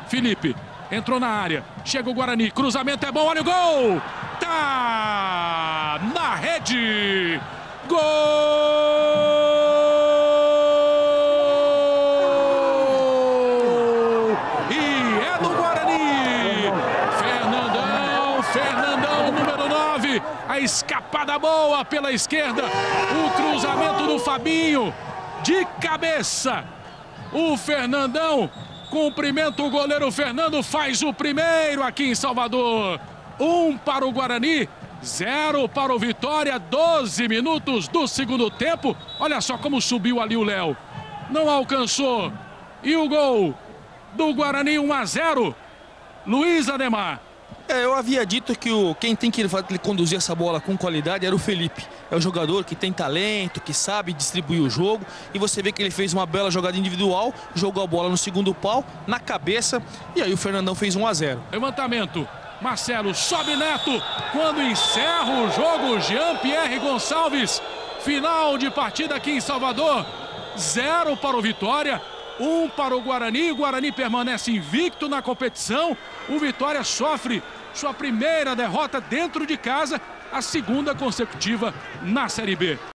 Felipe entrou na área, chega o Guarani, cruzamento é bom, olha o gol! Tá na rede! Gol! E é do Guarani! Fernandão, número 9, a escapada boa pela esquerda, o cruzamento do Fabinho, de cabeça, o Fernandão cumprimenta o goleiro Fernando, faz o primeiro aqui em Salvador. 1 para o Guarani, 0 para o Vitória, 12 minutos do segundo tempo. Olha só como subiu ali o Léo. Não alcançou. E o gol do Guarani, 1-0. Luiz Ademar. Eu havia dito que quem tem que conduzir essa bola com qualidade era o Felipe. É o jogador que tem talento, que sabe distribuir o jogo. E você vê que ele fez uma bela jogada individual, jogou a bola no segundo pau, na cabeça. E aí o Fernandão fez 1-0. Levantamento. Marcelo sobe Neto. Quando encerra o jogo, Jean-Pierre Gonçalves. Final de partida aqui em Salvador. 0 para o Vitória, 1 para o Guarani. O Guarani permanece invicto na competição. O Vitória sofre sua primeira derrota dentro de casa, a segunda consecutiva na Série B.